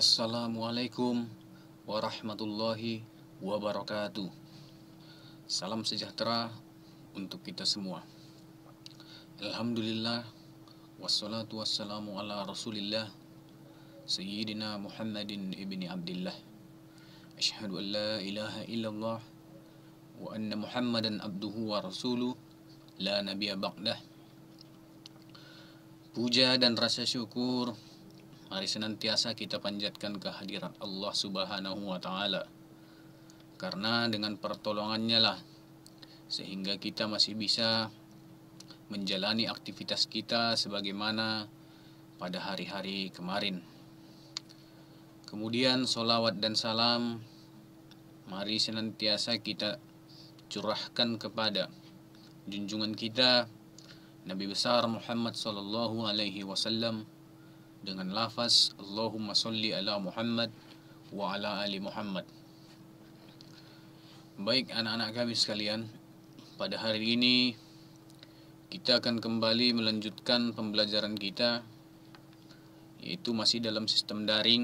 Assalamualaikum warahmatullahi wabarakatuh. Salam sejahtera untuk kita semua. Alhamdulillah, wassalatu wassalamu ala rasulillah, Sayyidina Muhammadin ibni Abdillah. Asyhadu an la ilaha illallah wa anna Muhammadan abduhu wa rasuluh, la nabiyya ba'dah. Puja dan rasa syukur mari senantiasa kita panjatkan kehadirat Allah Subhanahu wa Ta'ala, karena dengan pertolongannya lah sehingga kita masih bisa menjalani aktivitas kita sebagaimana pada hari-hari kemarin. Kemudian solawat dan salam mari senantiasa kita curahkan kepada junjungan kita Nabi besar Muhammad sallallahu alaihi wasallam dengan lafaz Allahumma sholli ala Muhammad wa ala ali Muhammad. Baik anak-anak kami sekalian, pada hari ini kita akan kembali melanjutkan pembelajaran kita, yaitu masih dalam sistem daring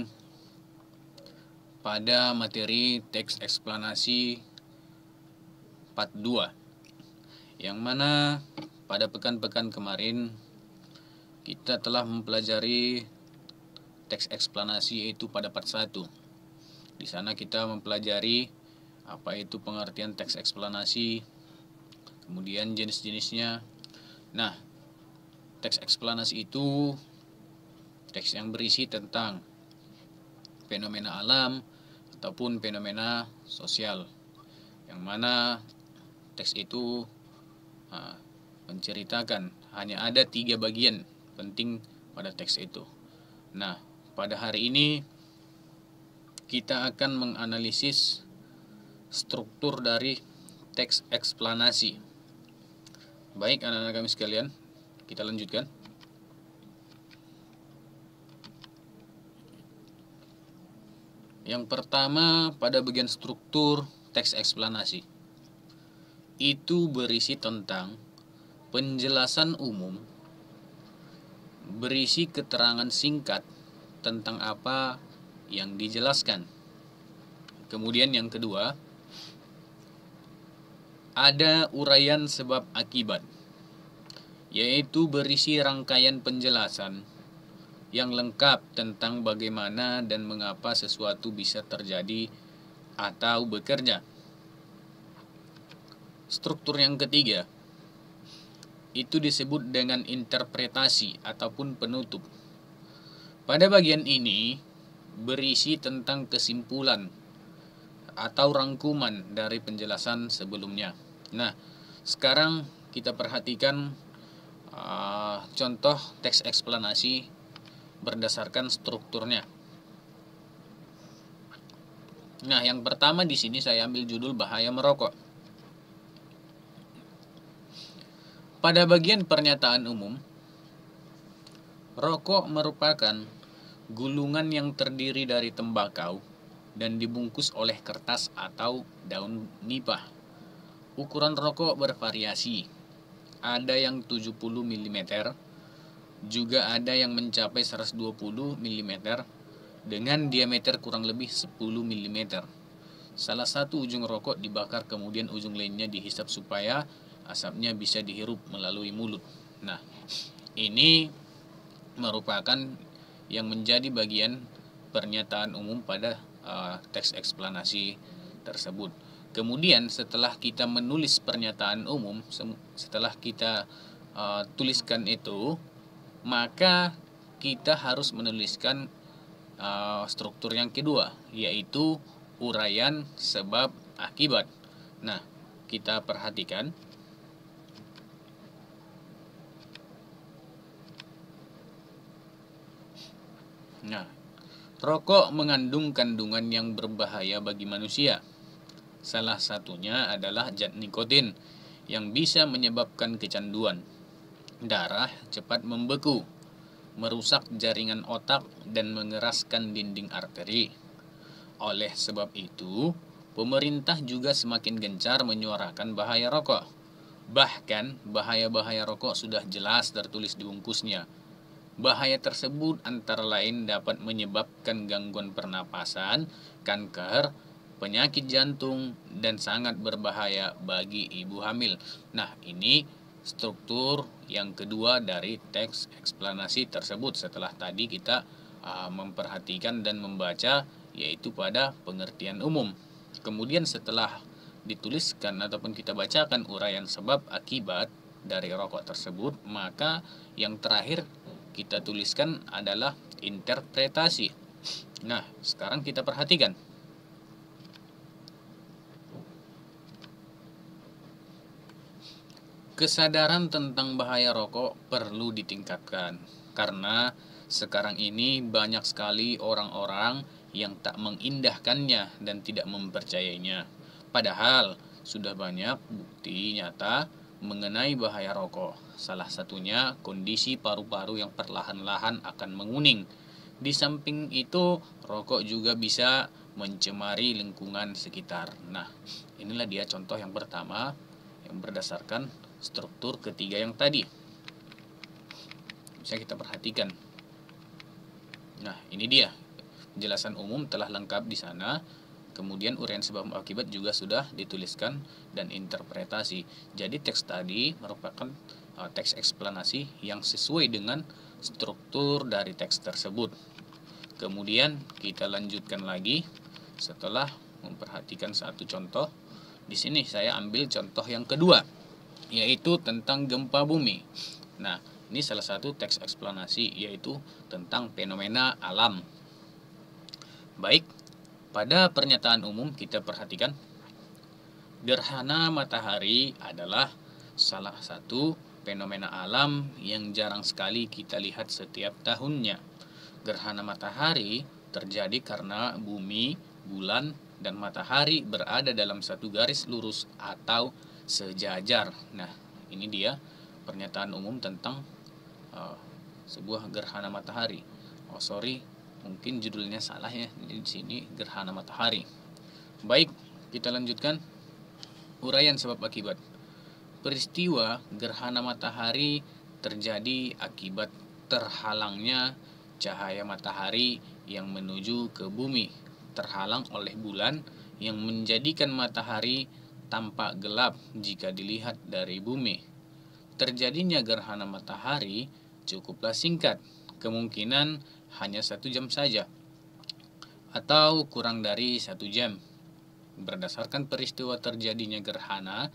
pada materi teks eksplanasi part 2, yang mana pada pekan-pekan kemarin kita telah mempelajari teks eksplanasi yaitu pada part 1. Di sana kita mempelajari apa itu pengertian teks eksplanasi, kemudian jenis-jenisnya. Nah, teks eksplanasi itu teks yang berisi tentang fenomena alam ataupun fenomena sosial, yang mana teks itu menceritakan hanya ada 3 bagian penting pada teks itu. Nah, pada hari ini kita akan menganalisis struktur dari teks eksplanasi. Baik anak-anak kami sekalian, kita lanjutkan. Yang pertama, pada bagian struktur teks eksplanasi itu berisi tentang penjelasan umum, berisi keterangan singkat tentang apa yang dijelaskan. Kemudian yang kedua, ada uraian sebab akibat, yaitu berisi rangkaian penjelasan yang lengkap tentang bagaimana dan mengapa sesuatu bisa terjadi atau bekerja. Struktur yang ketiga itu disebut dengan interpretasi ataupun penutup. Pada bagian ini berisi tentang kesimpulan atau rangkuman dari penjelasan sebelumnya. Nah, sekarang kita perhatikan contoh teks eksplanasi berdasarkan strukturnya. Nah, yang pertama di sini saya ambil judul bahaya merokok. Pada bagian pernyataan umum, rokok merupakan gulungan yang terdiri dari tembakau dan dibungkus oleh kertas atau daun nipah. Ukuran rokok bervariasi. Ada yang 70 mm, juga ada yang mencapai 120 mm dengan diameter kurang lebih 10 mm. Salah satu ujung rokok dibakar, kemudian ujung lainnya dihisap supaya asapnya bisa dihirup melalui mulut. Nah, ini merupakan yang menjadi bagian pernyataan umum pada teks eksplanasi tersebut. Kemudian setelah kita menulis pernyataan umum, setelah kita tuliskan itu, maka kita harus menuliskan struktur yang kedua, yaitu uraian sebab akibat. Nah, kita perhatikan. Nah, rokok mengandung kandungan yang berbahaya bagi manusia. Salah satunya adalah zat nikotin yang bisa menyebabkan kecanduan. Darah cepat membeku, merusak jaringan otak dan mengeraskan dinding arteri. Oleh sebab itu, pemerintah juga semakin gencar menyuarakan bahaya rokok. Bahkan bahaya-bahaya rokok sudah jelas tertulis di bungkusnya. Bahaya tersebut antara lain dapat menyebabkan gangguan pernapasan, kanker, penyakit jantung, dan sangat berbahaya bagi ibu hamil. Nah, ini struktur yang kedua dari teks eksplanasi tersebut setelah tadi kita memperhatikan dan membaca, yaitu pada pengertian umum. Kemudian setelah dituliskan ataupun kita bacakan uraian sebab akibat dari rokok tersebut, maka yang terakhir kita tuliskan adalah interpretasi. Nah, sekarang kita perhatikan. Kesadaran tentang bahaya rokok perlu ditingkatkan karena sekarang ini banyak sekali orang-orang yang tak mengindahkannya dan tidak mempercayainya. Padahal sudah banyak bukti nyata mengenai bahaya rokok. Salah satunya kondisi paru-paru yang perlahan-lahan akan menguning. Di samping itu, rokok juga bisa mencemari lingkungan sekitar. Nah, inilah dia contoh yang pertama yang berdasarkan struktur ketiga yang tadi. Bisa kita perhatikan. Nah, ini dia. Penjelasan umum telah lengkap di sana. Kemudian uraian sebab akibat juga sudah dituliskan dan interpretasi. Jadi teks tadi merupakan teks eksplanasi yang sesuai dengan struktur dari teks tersebut. Kemudian kita lanjutkan lagi setelah memperhatikan satu contoh. Di sini saya ambil contoh yang kedua, yaitu tentang gempa bumi. Nah, ini salah satu teks eksplanasi, yaitu tentang fenomena alam. Baik, pada pernyataan umum kita perhatikan, gerhana matahari adalah salah satu fenomena alam yang jarang sekali kita lihat setiap tahunnya. Gerhana matahari terjadi karena bumi, bulan, dan matahari berada dalam satu garis lurus atau sejajar. Nah, ini dia pernyataan umum tentang sebuah gerhana matahari. Mungkin judulnya salah ya. Di sini gerhana matahari. Baik, kita lanjutkan uraian sebab akibat. Peristiwa gerhana matahari terjadi akibat terhalangnya cahaya matahari yang menuju ke bumi, terhalang oleh bulan yang menjadikan matahari tampak gelap jika dilihat dari bumi. Terjadinya gerhana matahari cukuplah singkat, kemungkinan hanya 1 jam saja, atau kurang dari 1 jam. Berdasarkan peristiwa terjadinya gerhana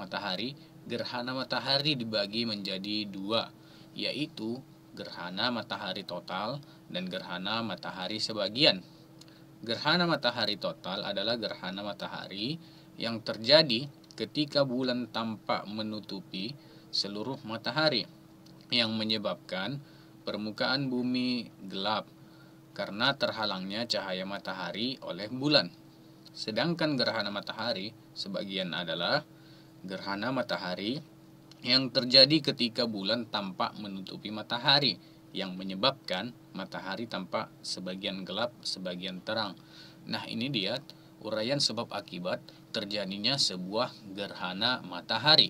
matahari dibagi menjadi 2, yaitu gerhana matahari total dan gerhana matahari sebagian. Gerhana matahari total adalah gerhana matahari yang terjadi ketika bulan tampak menutupi seluruh matahari, yang menyebabkan permukaan bumi gelap karena terhalangnya cahaya matahari oleh bulan. Sedangkan gerhana matahari sebagian adalah gerhana matahari yang terjadi ketika bulan tampak menutupi matahari, yang menyebabkan matahari tampak sebagian gelap, sebagian terang. Nah, ini dia uraian sebab akibat terjadinya sebuah gerhana matahari.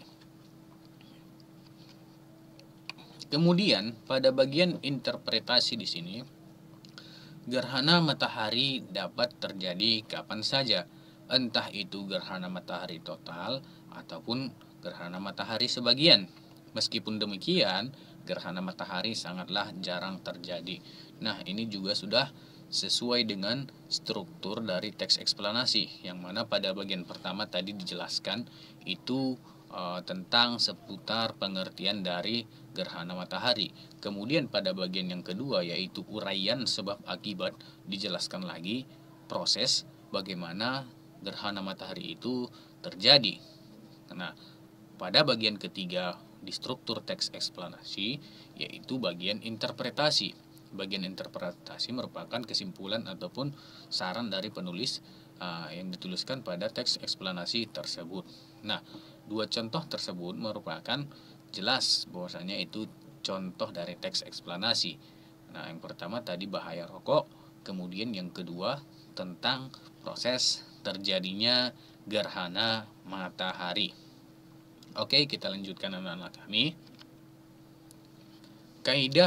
Kemudian pada bagian interpretasi di sini, gerhana matahari dapat terjadi kapan saja, entah itu gerhana matahari total ataupun gerhana matahari sebagian. Meskipun demikian, gerhana matahari sangatlah jarang terjadi. Nah, ini juga sudah sesuai dengan struktur dari teks eksplanasi, yang mana pada bagian pertama tadi dijelaskan itu tentang seputar pengertian dari gerhana matahari. Kemudian pada bagian yang kedua, yaitu uraian sebab akibat, dijelaskan lagi proses bagaimana gerhana matahari itu terjadi. Nah, pada bagian ketiga di struktur teks eksplanasi, yaitu bagian interpretasi. Bagian interpretasi merupakan kesimpulan ataupun saran dari penulis yang dituliskan pada teks eksplanasi tersebut. Nah, 2 contoh tersebut merupakan jelas bahwasanya itu contoh dari teks eksplanasi. Nah, yang pertama tadi bahaya rokok, kemudian yang kedua tentang proses terjadinya gerhana matahari. Oke, kita lanjutkan anak-anak kami. Kaidah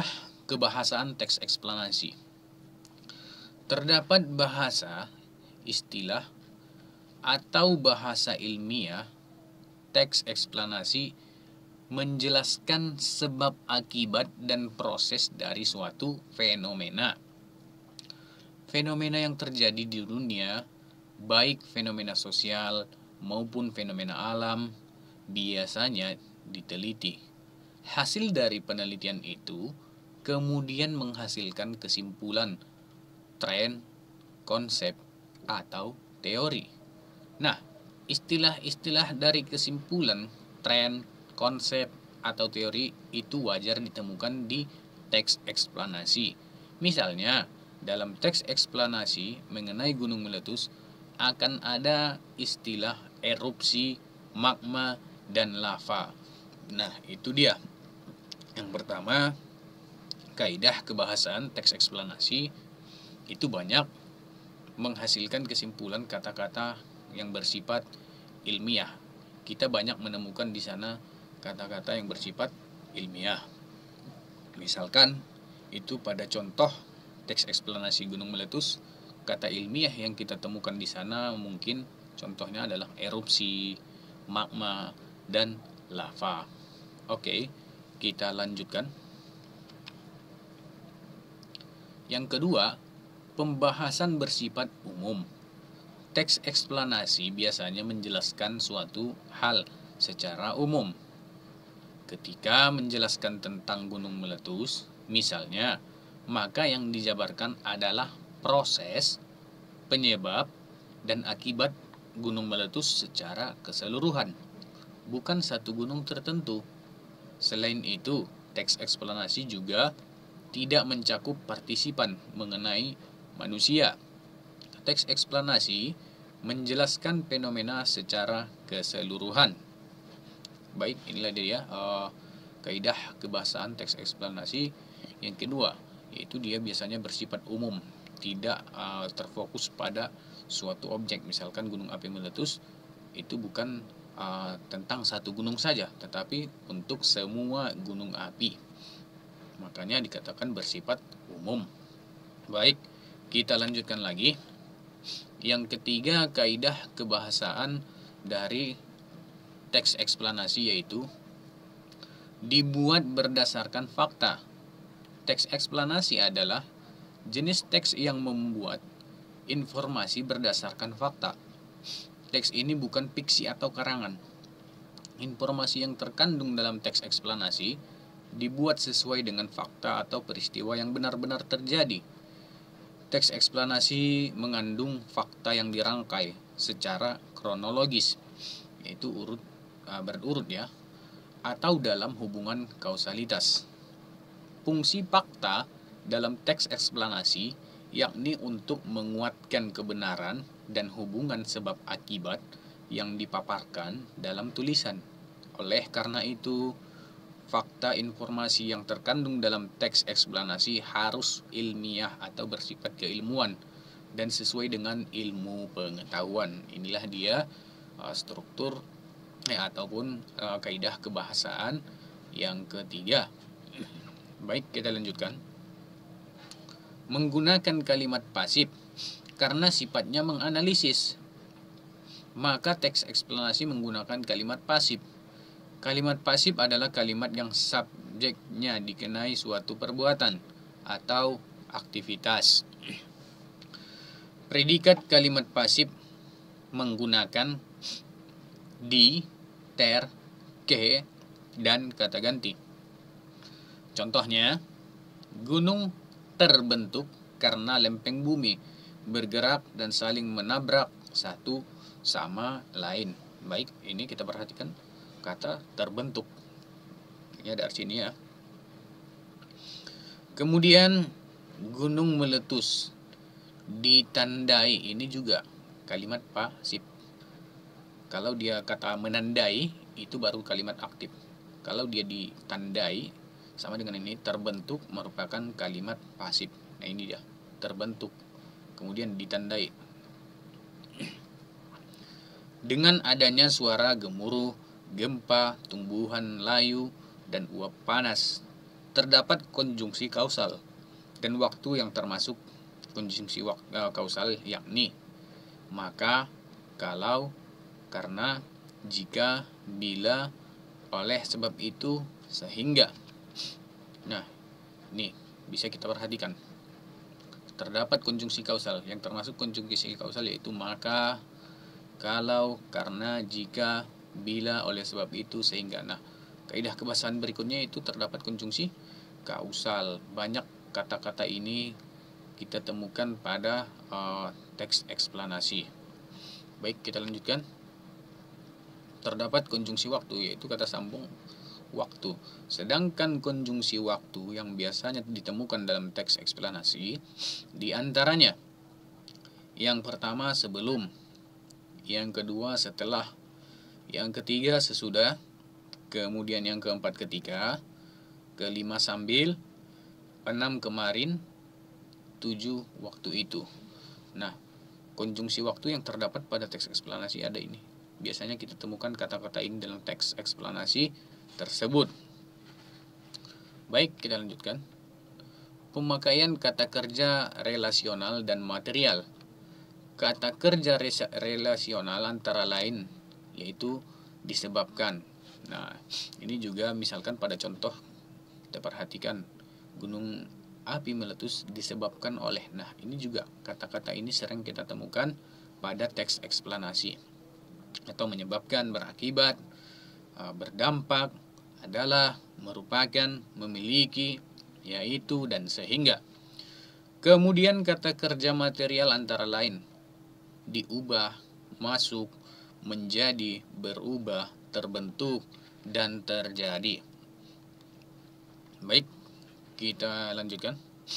kebahasaan teks eksplanasi. Terdapat bahasa, istilah, atau bahasa ilmiah teks eksplanasi menjelaskan sebab akibat dan proses dari suatu fenomena. Fenomena yang terjadi di dunia, baik fenomena sosial maupun fenomena alam, biasanya diteliti. Hasil dari penelitian itu kemudian menghasilkan kesimpulan, tren, konsep, atau teori. Nah, istilah-istilah dari kesimpulan, tren, konsep, atau teori itu wajar ditemukan di teks eksplanasi. Misalnya, dalam teks eksplanasi mengenai gunung meletus akan ada istilah erupsi, magma, dan lava. Nah, itu dia. Yang pertama, kaidah kebahasaan teks eksplanasi itu banyak menghasilkan kesimpulan kata-kata yang bersifat ilmiah. Kita banyak menemukan di sana kata-kata yang bersifat ilmiah. Misalkan itu pada contoh teks eksplanasi gunung meletus, kata ilmiah yang kita temukan di sana mungkin contohnya adalah erupsi, magma, dan lava. Oke, kita lanjutkan. Yang kedua, pembahasan bersifat umum. Teks eksplanasi biasanya menjelaskan suatu hal secara umum. Ketika menjelaskan tentang gunung meletus, misalnya, maka yang dijabarkan adalah proses, penyebab, dan akibat gunung meletus secara keseluruhan, bukan satu gunung tertentu. Selain itu, teks eksplanasi juga tidak mencakup partisipan mengenai manusia. Teks eksplanasi menjelaskan fenomena secara keseluruhan. Baik, inilah dia kaidah kebahasaan teks eksplanasi. Yang kedua, yaitu dia biasanya bersifat umum, tidak terfokus pada suatu objek. Misalkan gunung api meletus itu bukan tentang satu gunung saja, tetapi untuk semua gunung api. Makanya dikatakan bersifat umum. Baik, kita lanjutkan lagi. Yang ketiga, kaidah kebahasaan dari teks eksplanasi yaitu dibuat berdasarkan fakta. Teks eksplanasi adalah jenis teks yang membuat informasi berdasarkan fakta. Teks ini bukan fiksi atau karangan. Informasi yang terkandung dalam teks eksplanasi dibuat sesuai dengan fakta atau peristiwa yang benar-benar terjadi. Teks eksplanasi mengandung fakta yang dirangkai secara kronologis, yaitu berurut ya, atau dalam hubungan kausalitas. Fungsi fakta dalam teks eksplanasi yakni untuk menguatkan kebenaran dan hubungan sebab akibat yang dipaparkan dalam tulisan. Oleh karena itu, fakta informasi yang terkandung dalam teks eksplanasi harus ilmiah atau bersifat keilmuan dan sesuai dengan ilmu pengetahuan. Inilah dia struktur ataupun kaidah kebahasaan yang ketiga. Baik, kita lanjutkan. Menggunakan kalimat pasif karena sifatnya menganalisis, maka teks eksplanasi menggunakan kalimat pasif. Kalimat pasif adalah kalimat yang subjeknya dikenai suatu perbuatan atau aktivitas. Predikat kalimat pasif menggunakan di, ter, ke, dan kata ganti. Contohnya, gunung terbentuk karena lempeng bumi bergerak dan saling menabrak satu sama lain. Baik, ini kita perhatikan kata terbentuk. Ini dari sini ya. Kemudian gunung meletus ditandai, ini juga kalimat pasif. Kalau dia kata menandai itu baru kalimat aktif. Kalau dia ditandai sama dengan ini, terbentuk merupakan kalimat pasif. Nah, ini dia, terbentuk. Kemudian ditandai. Dengan adanya suara gemuruh, gempa, tumbuhan layu, dan uap panas. terdapat konjungsi kausal dan waktu yang termasuk konjungsi kausal, yakni maka, kalau, karena, jika, bila, oleh sebab itu, sehingga. Nah, ini bisa kita perhatikan. Terdapat konjungsi kausal, yang termasuk konjungsi kausal yaitu maka, kalau, karena, jika, bila, oleh sebab itu, sehingga. Nah, kaidah kebahasaan berikutnya itu terdapat konjungsi kausal. Banyak kata-kata ini kita temukan pada teks eksplanasi. Baik, kita lanjutkan. Terdapat konjungsi waktu, yaitu kata sambung waktu. Sedangkan konjungsi waktu yang biasanya ditemukan dalam teks eksplanasi, diantaranya yang pertama sebelum, yang kedua setelah, yang ketiga sesudah, kemudian yang keempat ketika, kelima sambil, 6 kemarin, 7 waktu itu. Nah, konjungsi waktu yang terdapat pada teks eksplanasi ada ini. Biasanya kita temukan kata-kata ini dalam teks eksplanasi tersebut. Baik, kita lanjutkan. Pemakaian kata kerja relasional dan material. Kata kerja relasional antara lain yaitu disebabkan. Nah, ini juga misalkan pada contoh kita perhatikan gunung api meletus disebabkan oleh. Nah, ini juga kata-kata ini sering kita temukan pada teks eksplanasi. Atau menyebabkan, berakibat, berdampak, adalah, merupakan, memiliki, yaitu, dan sehingga. Kemudian kata kerja material antara lain diubah, masuk, menjadi, berubah, terbentuk, dan terjadi. Baik, kita lanjutkan.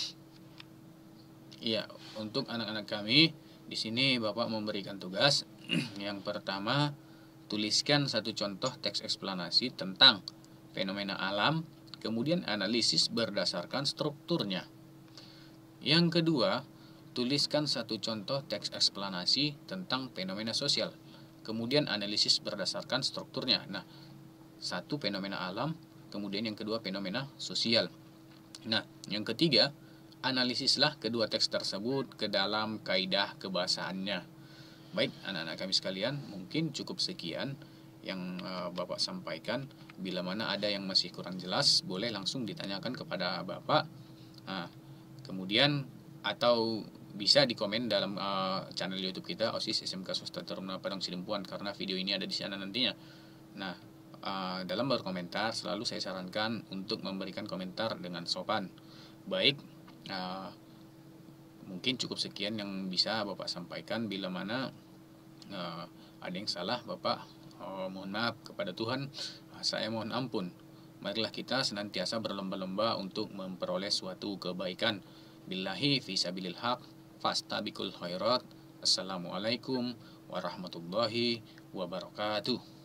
Ya, untuk anak-anak kami di sini Bapak memberikan tugas. Yang pertama, tuliskan satu contoh teks eksplanasi tentang fenomena alam, kemudian analisis berdasarkan strukturnya. Yang kedua, tuliskan satu contoh teks eksplanasi tentang fenomena sosial, kemudian analisis berdasarkan strukturnya. Nah, satu fenomena alam, kemudian yang kedua fenomena sosial. Nah, yang ketiga, analisislah kedua teks tersebut ke dalam kaidah kebahasaannya. Baik, anak-anak kami sekalian, mungkin cukup sekian yang Bapak sampaikan. Bila mana ada yang masih kurang jelas, boleh langsung ditanyakan kepada Bapak. Kemudian atau bisa dikomen dalam channel YouTube kita OSIS SMK Swasta Taruna Padang Sidempuan, karena video ini ada di sana nantinya. Nah, dalam berkomentar selalu saya sarankan untuk memberikan komentar dengan sopan. Baik, mungkin cukup sekian yang bisa Bapak sampaikan. Bila mana ada yang salah, Bapak mohon maaf kepada Tuhan, saya mohon ampun. Marilah kita senantiasa berlomba-lomba untuk memperoleh suatu kebaikan. Billahi fisabilil haq, fastabiqul khairat. Assalamualaikum warahmatullahi wabarakatuh.